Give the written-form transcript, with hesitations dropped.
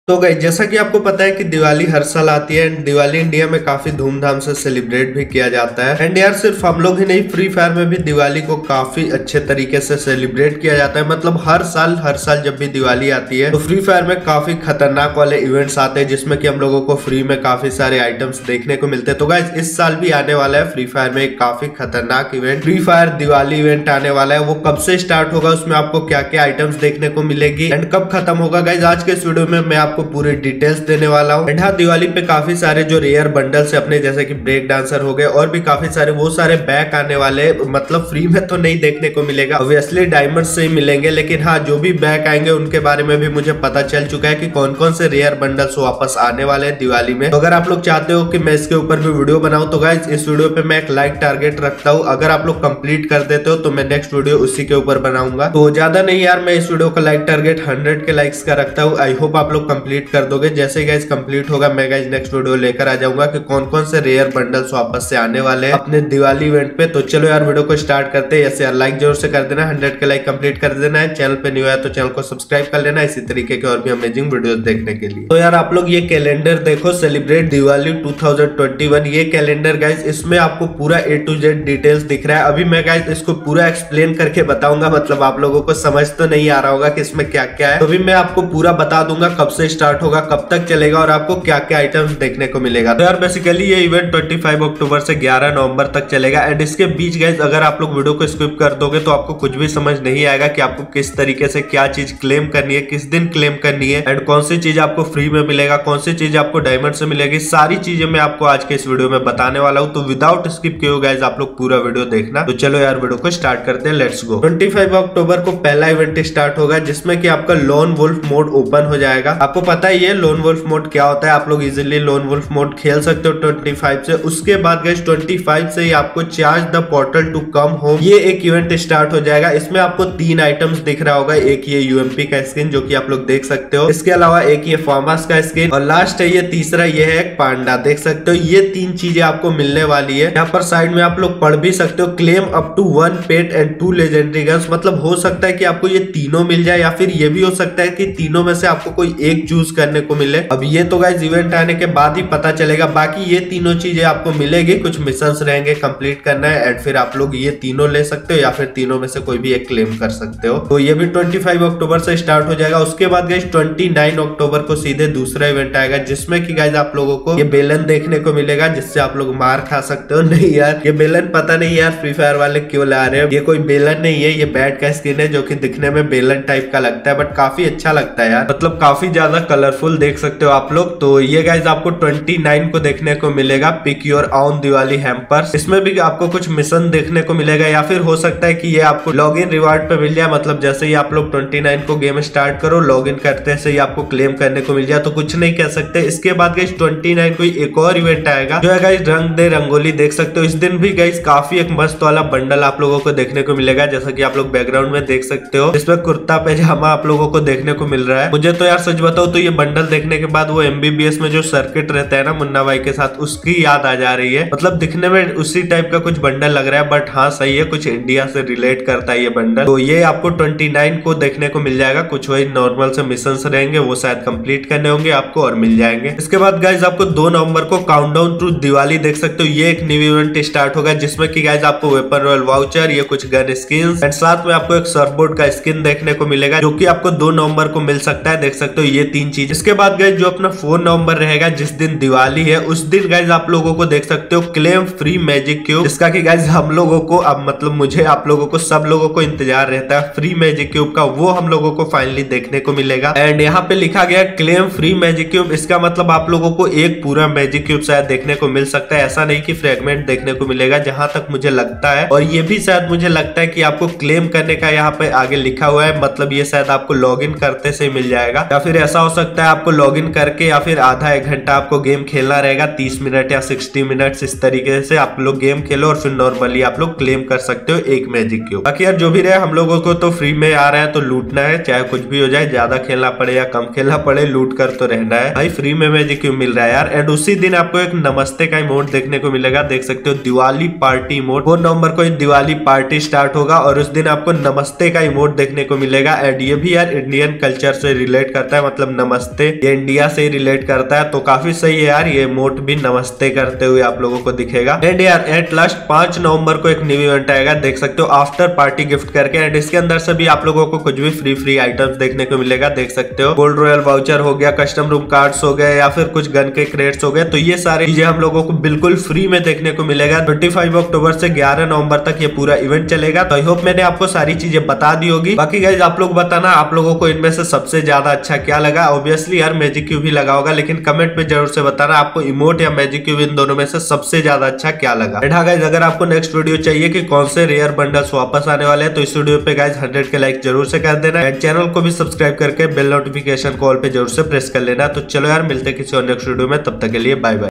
तो गाइस जैसा कि आपको पता है कि दिवाली हर साल आती है एंड दिवाली इंडिया में काफी धूमधाम से सेलिब्रेट भी किया जाता है। एंड यार सिर्फ हम लोग ही नहीं, फ्री फायर में भी दिवाली को काफी अच्छे तरीके से सेलिब्रेट किया जाता है। मतलब हर साल जब भी दिवाली आती है तो फ्री फायर में काफी खतरनाक वाले इवेंट्स आते हैं जिसमें कि हम लोगों को फ्री में काफी सारे आइटम्स देखने को मिलते हैं। तो गाइस इस साल भी आने वाला है फ्री फायर में एक काफी खतरनाक event, Free Fire Diwali event आने वाला है। वो कब से स्टार्ट होगा, उसमें आपको क्या क्या आइटम्स देखने को मिलेगी एंड कब खत्म होगा, गाइस आज के इस वीडियो में मैं आपको पूरी डिटेल्स देने वाला हूँ। एंड हाँ, दिवाली पे काफी सारे जो रेयर बंडल्स है अपने, जैसे कि ब्रेक डांसर हो गए और भी काफी सारे, वो सारे बैक आने वाले। मतलब फ्री में तो नहीं देखने को मिलेगा, ऑब्वियसली डायमंड से ही मिलेंगे, लेकिन हाँ जो भी बैक आएंगे उनके बारे में भी मुझे पता चल चुका है कि कौन कौन से रेयर बंडल्स वापस आने वाले हैं दिवाली में। तो अगर आप लोग चाहते हो कि मैं इसके ऊपर भी वीडियो बनाऊं तो गाइस इस वीडियो पे मैं एक लाइक टारगेट रखता हूँ। अगर आप लोग कंप्लीट कर देते हो तो मैं नेक्स्ट वीडियो उसी के ऊपर बनाऊंगा। तो ज्यादा नहीं यार, मैं इस वीडियो का लाइक टारगेट 100 के लाइक्स का रखता हूँ। आई होप आप लोग कंप्लीट कर दोगे। जैसे गाइस कंप्लीट होगा मैं गाइस नेक्स्ट वीडियो लेकर आ जाऊंगा कि कौन कौन से रेयर बंडल्स वापस से आने वाले हैं अपने दिवाली इवेंट पे। तो चलो यार वीडियो को स्टार्ट करते हैं। ऐसे यार लाइक जरूर से कर देना, 100 के लाइक कंप्लीट कर देना है। चैनल पे न्यू है तो चैनल को सब्सक्राइब कर लेना इसी तरीके के और भी अमेजिंग वीडियोस देखने के लिए। तो यार आप लोग ये कैलेंडर देखो, सेलिब्रेट दिवाली 2021। ये कैलेंडर गाइस, इसमें आपको पूरा A to Z डिटेल्स दिख रहा है। अभी मैं गाइस इसको पूरा एक्सप्लेन करके बताऊंगा, मतलब आप लोगों को समझ तो नहीं आ रहा होगा कि इसमें क्या क्या है। तो अभी मैं आपको पूरा बता दूंगा कब से स्टार्ट होगा, कब तक चलेगा और आपको क्या क्या आइटम्स देखने को मिलेगा। तो यार बेसिकली ये इवेंट 25 अक्टूबर से 11 नवंबर तक चलेगा। एंड इसके बीच गाइस अगर आप लोग वीडियो को स्किप कर दोगे तो आपको कुछ भी समझ नहीं आएगा कि आपको किस तरीके से क्या चीज क्लेम करनी है, किस दिन क्लेम करनी है एंड कौन सी चीज आपको फ्री में मिलेगा, कौन सी चीज आपको डायमंड से मिलेगी। सारी चीजें मैं आपको आज के इस वीडियो में बताने वाला हूँ। तो विदाउट स्किप किए गाइस आप लोग पूरा वीडियो देखना। तो चलो यार वीडियो को स्टार्ट करते हैं, लेट्स गो। 25 अक्टूबर को पहला इवेंट स्टार्ट होगा जिसमें कि आपका लोन वुल्फ मोड ओपन हो जाएगा। आपको पता ही है लोन वुल्फ मोड क्या होता है, आप लोग इजीली लोन वुल्फ मोड खेल सकते हो 25 से। उसके बाद गाइस 25 से ही आपको charge the portal to come home, ये एक इवेंट स्टार्ट हो जाएगा। इसमें आपको 3 आइटम्स दिख रहा होगा, एक ये यूएमपी का स्किन जो कि आप लोग देख सकते हो, इसके अलावा एक ये फार्मस का स्किन और लास्ट है ये तीसरा, ये है एक पांडा, देख सकते हो। ये 3 चीजें आपको मिलने वाली है। यहाँ पर साइड में आप लोग पढ़ भी सकते हो, claim up to 1 pet and 2 legendary guns. मतलब हो सकता है कि आपको ये तीनों मिल जाए या फिर ये भी हो सकता है कि तीनों में से आपको कोई एक चूज करने को मिले। अब ये तो गाइस इवेंट आने के बाद ही पता चलेगा। बाकी ये तीनों चीजें आपको मिलेगी, कुछ मिशंस रहेंगे कंप्लीट करना है एंड फिर आप लोग ये तीनों ले सकते हो या फिर तीनों में से कोई भी एक क्लेम कर सकते हो। तो ये भी 25 अक्टूबर से स्टार्ट हो जाएगा। उसके बाद गाइस 29 अक्टूबर को सीधे दूसरा इवेंट आएगा जिसमें कि गाइस आप लोगों को ये बेलन देखने को मिलेगा जिससे आप लोग मार खा सकते हो। नहीं यार, ये बेलन पता नहीं यार फ्री फायर वाले क्यों ला रहे हैं, ये कोई बेलन नहीं है, ये बैट का स्किन है जो कि दिखने में बेलन टाइप का लगता है बट काफी अच्छा लगता है यार। मतलब काफी ज्यादा कलरफुल देख सकते हो आप लोग। तो ये गाइस आपको 29 को देखने को मिलेगा, pick your own Diwali hampers. इसमें भी आपको कुछ मिशन देखने को मिलेगा या फिर हो सकता है कि ये आपको लॉग इन रिवार्ड पे मिल जाए। मतलब जैसे ही आप लोग 29 को गेम स्टार्ट करो, लॉग इन करते से ही आपको क्लेम करने को मिल जाए, तो कुछ नहीं कह सकते। इसके बाद गाइस 29 को एक और इवेंट आएगा जो है गाइस रंग दे रंगोली, देख सकते हो। इस दिन भी गाइस काफी एक मस्त वाला बंडल आप लोगों को देखने को मिलेगा, जैसा कि आप लोग बैकग्राउंड में देख सकते हो। इसमें कुर्ता पैजामा आप लोगों को देखने को मिल रहा है। मुझे तो यार सच बताओ तो ये बंडल देखने के बाद वो MBBS में जो सर्किट रहता है ना मुन्ना भाई के साथ, उसकी याद आ जा रही है। मतलब दिखने में उसी टाइप का कुछ बंडल लग रहा है बट हाँ सही है, कुछ इंडिया से रिलेट करता है ये बंडल। तो ये आपको 29 को देखने को मिल जाएगा। कुछ वही नॉर्मल से मिशंस रहेंगे, वो शायद कंप्लीट करने होंगे आपको और मिल जाएंगे। इसके बाद गाइज आपको 2 नवंबर को काउंटडाउन टू दिवाली देख सकते हो, ये एक न्यू इवेंट स्टार्ट होगा जिसमें कि गाइज आपको वेपन रॉयल वाउचर, ये कुछ गन स्किन्स एंड साथ में आपको एक सर्फबोर्ड का स्किन देखने को मिलेगा जो कि आपको 2 नवंबर को मिल सकता है, देख सकते हो ये 3 चीज। इसके बाद गाइज जो अपना 4 नवंबर रहेगा जिस दिन दिवाली है, उस दिन गाइज आप लोगों को देख सकते हो क्लेम फ्री मैजिक क्यूब, जिसका कि गाइज हम लोगों को अब मतलब मुझे आप लोगों को सब लोगों को इंतजार रहता है फ्री मैजिक क्यूब का, वो हम लोगों को फाइनली देखने को मिलेगा। एंड यहाँ पे लिखा गया क्लेम फ्री मैजिक क्यूब, इसका मतलब आप लोगों को एक पूरा मैजिक क्यूब शायद देखने को मिल सकता है, ऐसा नहीं कि फ्रेगमेंट देखने को मिलेगा जहां तक मुझे लगता है। और ये भी शायद मुझे लगता है कि आपको क्लेम करने का यहाँ पे आगे लिखा हुआ है, मतलब ये शायद आपको लॉग इन करते से मिल जाएगा या फिर ऐसा हो सकता है आपको लॉग इन करके या फिर आधा 1 घंटा आपको गेम खेलना रहेगा, 30 मिनट या 60 मिनट, इस तरीके से आप लोग गेम खेलो और फिर नॉर्मली आप लोग क्लेम कर सकते हो एक मैजिक क्यूब। बाकी यार जो भी रहे हम लोगों को तो फ्री में आ रहा है तो लूटना है, चाहे कुछ भी हो जाए, ज्यादा खेलना पड़े या कम खेलना पड़े, लूट कर तो रहना है भाई। फ्री में मैजिक क्यूब मिल रहा है यार। एंड उसी दिन आपको एक नमस्ते का इमोट देखने को मिलेगा, देख सकते हो दिवाली पार्टी इमोट। 4 नवंबर को दिवाली पार्टी स्टार्ट होगा और उस दिन आपको नमस्ते का इमोट देखने को मिलेगा। एंड ये भी यार इंडियन कल्चर से रिलेट करता है, मतलब मतलब नमस्ते, ये इंडिया से ही रिलेट करता है, तो काफी सही है यार। ये इमोट भी नमस्ते करते हुए आप लोगों को दिखेगा। एंड यार एट लास्ट 5 नवंबर को एक न्यू इवेंट आएगा, देख सकते हो, आफ्टर पार्टी गिफ्ट करके। एंड इसके अंदर से भी आप लोगों को कुछ भी फ्री आइटम्स देखने को मिलेगा, देख सकते हो। गोल्ड रॉयल वाउचर हो गया, कस्टम रूम कार्ड्स हो गए, या फिर कुछ गन के क्रेट्स हो गए, तो ये सारी चीजें हम लोगों को बिल्कुल फ्री में देखने को मिलेगा। 25 अक्टूबर से 11 नवंबर तक ये पूरा इवेंट चलेगा। तो आई होप मैंने आपको सारी चीजें बता दी होगी। बाकी गाइज आप लोग बताना आप लोगों को इनमें से सबसे ज्यादा अच्छा क्या लगा। ऑब्वियसली यार मैजिक क्यूब ही लगा होगा, लेकिन कमेंट में जरूर से बताना आपको इमोट या मैजिक क्यूब इन दोनों में से सबसे ज्यादा अच्छा क्या लगा। एंड हाँ गाइज, अगर आपको नेक्स्ट वीडियो चाहिए कि कौन से रेयर बंडल्स वापस आने वाले हैं, तो इस वीडियो पे गाइज 100 के लाइक जरूर से कर देना। एंड चैनल को भी सब्सक्राइब करके बेल नोटिफिकेशन कॉल पे जरूर से प्रेस कर लेना। तो चलो यार मिलते हैं किसी और नेक्स्ट वीडियो में, तब तक के लिए बाय बाय।